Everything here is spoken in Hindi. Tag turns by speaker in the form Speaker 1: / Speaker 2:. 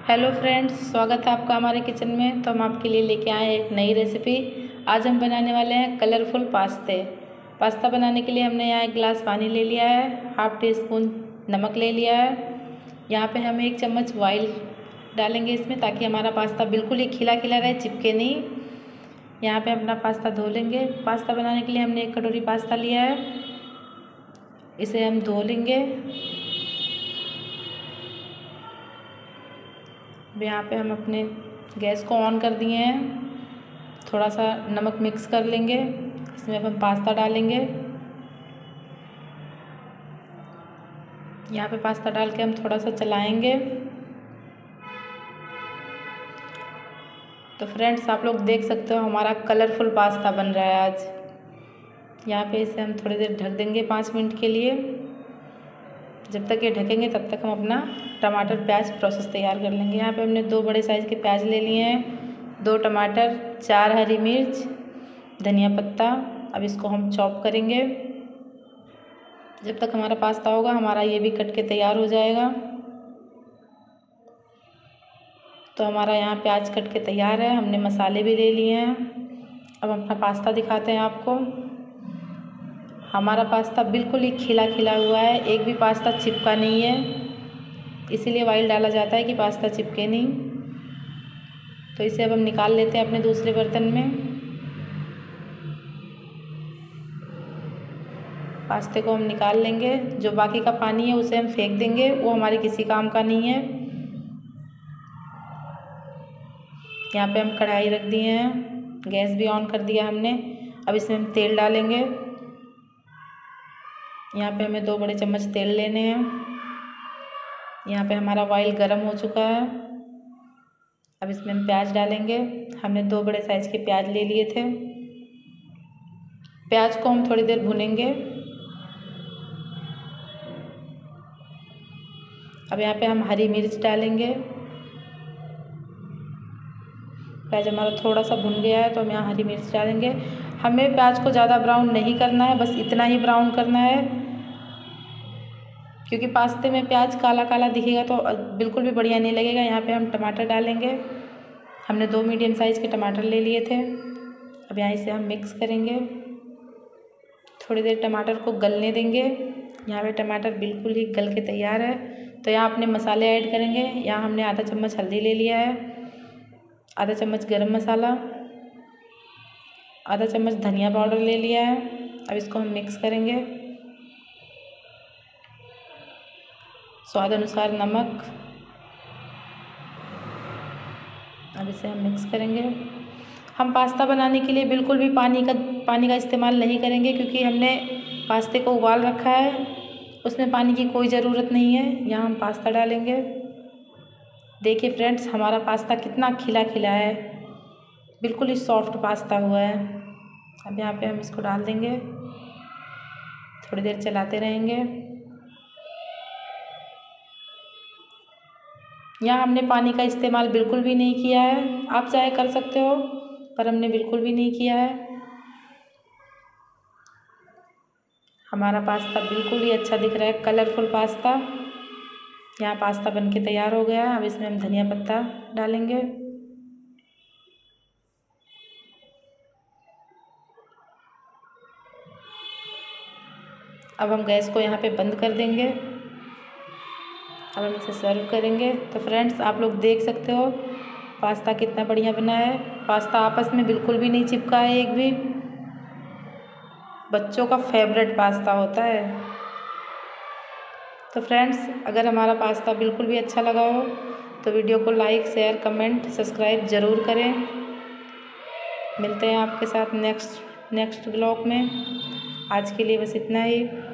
Speaker 1: हेलो फ्रेंड्स, स्वागत है आपका हमारे किचन में। तो हम आपके लिए लेके आए हैं एक नई रेसिपी। आज हम बनाने वाले हैं कलरफुल पास्ता बनाने के लिए हमने यहाँ 1 गिलास पानी ले लिया है, हाफ टी स्पून नमक ले लिया है। यहाँ पे हम 1 चम्मच ऑयल डालेंगे इसमें, ताकि हमारा पास्ता बिल्कुल ही खिला खिला रहे, चिपके नहीं। यहाँ पे अपना पास्ता धो लेंगे। पास्ता बनाने के लिए हमने 1 कटोरी पास्ता लिया है, इसे हम धो लेंगे। अब यहाँ पे हम अपने गैस को ऑन कर दिए हैं। थोड़ा सा नमक मिक्स कर लेंगे, इसमें अब हम पास्ता डालेंगे। यहाँ पे पास्ता डाल के हम थोड़ा सा चलाएंगे। तो फ्रेंड्स, आप लोग देख सकते हो हमारा कलरफुल पास्ता बन रहा है आज। यहाँ पे इसे हम थोड़ी देर ढक देंगे 5 मिनट के लिए। जब तक ये ढकेंगे तब तक हम अपना टमाटर प्याज प्रोसेस तैयार कर लेंगे। यहाँ पे हमने 2 बड़े साइज़ के प्याज ले लिए हैं, 2 टमाटर, 4 हरी मिर्च, धनिया पत्ता। अब इसको हम चॉप करेंगे। जब तक हमारा पास्ता होगा हमारा ये भी कट के तैयार हो जाएगा। तो हमारा यहाँ प्याज कट के तैयार है, हमने मसाले भी ले लिए हैं। अब अपना पास्ता दिखाते हैं आपको। हमारा पास्ता बिल्कुल ही खिला खिला हुआ है, एक भी पास्ता चिपका नहीं है। इसीलिए ऑयल डाला जाता है कि पास्ता चिपके नहीं। तो इसे अब हम निकाल लेते हैं अपने दूसरे बर्तन में। पास्ते को हम निकाल लेंगे। जो बाकी का पानी है उसे हम फेंक देंगे, वो हमारे किसी काम का नहीं है। यहाँ पे हम कढ़ाई रख दिए हैं, गैस भी ऑन कर दिया हमने। अब इसमें हम तेल डालेंगे। यहाँ पे हमें 2 बड़े चम्मच तेल लेने हैं। यहाँ पे हमारा ऑयल गर्म हो चुका है। अब इसमें हम प्याज डालेंगे। हमने 2 बड़े साइज़ के प्याज ले लिए थे। प्याज को हम थोड़ी देर भूनेंगे। अब यहाँ पे हम हरी मिर्च डालेंगे। प्याज हमारा थोड़ा सा भुन गया है, तो हम यहाँ हरी मिर्च डालेंगे। हमें प्याज को ज़्यादा ब्राउन नहीं करना है, बस इतना ही ब्राउन करना है, क्योंकि पास्ते में प्याज काला काला दिखेगा तो बिल्कुल भी बढ़िया नहीं लगेगा। यहाँ पे हम टमाटर डालेंगे। हमने 2 मीडियम साइज़ के टमाटर ले लिए थे। अब यहाँ इसे हम मिक्स करेंगे। थोड़ी देर टमाटर को गलने देंगे। यहाँ पे टमाटर बिल्कुल ही गल के तैयार है। तो यहाँ अपने मसाले ऐड करेंगे। यहाँ हमने आधा चम्मच हल्दी ले लिया है, आधा चम्मच गरम मसाला, आधा चम्मच धनिया पाउडर ले लिया है। अब इसको हम मिक्स करेंगे। स्वाद अनुसार नमक। अब इसे हम मिक्स करेंगे। हम पास्ता बनाने के लिए बिल्कुल भी पानी का इस्तेमाल नहीं करेंगे, क्योंकि हमने पास्ते को उबाल रखा है, उसमें पानी की कोई ज़रूरत नहीं है। यहाँ हम पास्ता डालेंगे। देखिए फ्रेंड्स, हमारा पास्ता कितना खिला खिला है, बिल्कुल ही सॉफ्ट पास्ता हुआ है। अब यहाँ पे हम इसको डाल देंगे, थोड़ी देर चलाते रहेंगे। यहाँ हमने पानी का इस्तेमाल बिल्कुल भी नहीं किया है। आप चाहे कर सकते हो, पर हमने बिल्कुल भी नहीं किया है। हमारा पास्ता बिल्कुल ही अच्छा दिख रहा है, कलरफुल पास्ता। यहाँ पास्ता बनके तैयार हो गया। अब इसमें हम धनिया पत्ता डालेंगे। अब हम गैस को यहाँ पे बंद कर देंगे। अब हम इसे सर्व करेंगे। तो फ्रेंड्स, आप लोग देख सकते हो पास्ता कितना बढ़िया बना है। पास्ता आपस में बिल्कुल भी नहीं चिपका है एक भी। बच्चों का फेवरेट पास्ता होता है। तो फ्रेंड्स, अगर हमारा पास्ता बिल्कुल भी अच्छा लगा हो तो वीडियो को लाइक, शेयर, कमेंट, सब्सक्राइब ज़रूर करें। मिलते हैं आपके साथ नेक्स्ट ब्लॉग में। आज के लिए बस इतना ही।